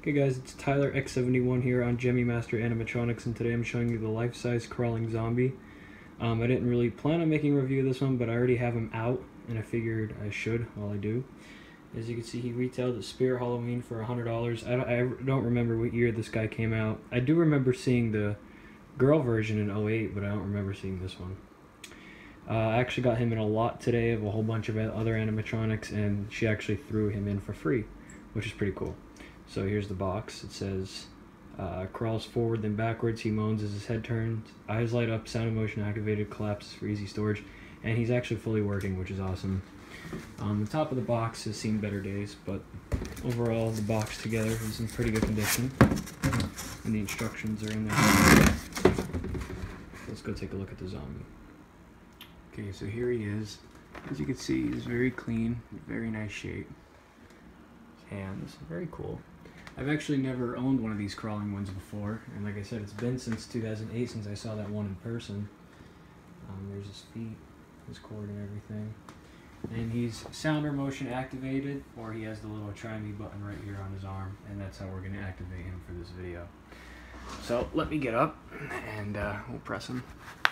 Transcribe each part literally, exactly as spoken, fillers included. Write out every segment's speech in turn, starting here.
Okay guys, it's Tyler X seventy-one here on Gemmy Master Animatronics, and today I'm showing you the life-size crawling zombie. Um, I didn't really plan on making a review of this one, but I already have him out, and I figured I should while I do. As you can see, he retailed at Spirit Halloween for one hundred dollars. I don't, I don't remember what year this guy came out. I do remember seeing the girl version in oh eight, but I don't remember seeing this one. Uh, I actually got him in a lot today of a whole bunch of other animatronics, and she actually threw him in for free, which is pretty cool. So here's the box. It says, uh, crawls forward then backwards, he moans as his head turns, eyes light up, sound and motion activated, collapses for easy storage, and he's actually fully working, which is awesome. Um, the top of the box has seen better days, but overall the box together is in pretty good condition, and the instructions are in there. Let's go take a look at the zombie. Okay, so here he is. As you can see, he's very clean, very nice shape. His hands, very cool. I've actually never owned one of these crawling ones before, and like I said, it's been since two thousand eight since I saw that one in person. Um, there's his feet, his cord and everything. And he's sound or motion activated, or he has the little try me button right here on his arm, and that's how we're going to activate him for this video. So let me get up, and uh, we'll press him.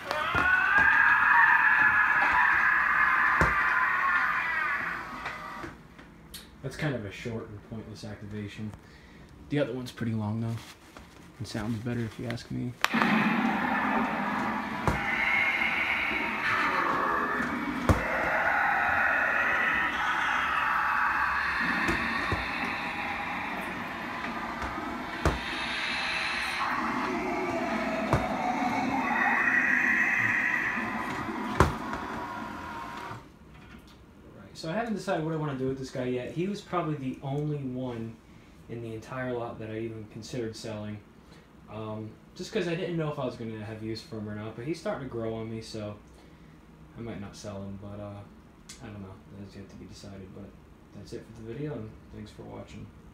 That's kind of a short and pointless activation. The other one's pretty long though. It sounds better if you ask me. So I haven't decided what I want to do with this guy yet. He was probably the only one in the entire lot that I even considered selling. Um, just because I didn't know if I was going to have use for him or not. But he's starting to grow on me, so I might not sell him. But uh, I don't know. That's yet to be decided. But that's it for the video, and thanks for watching.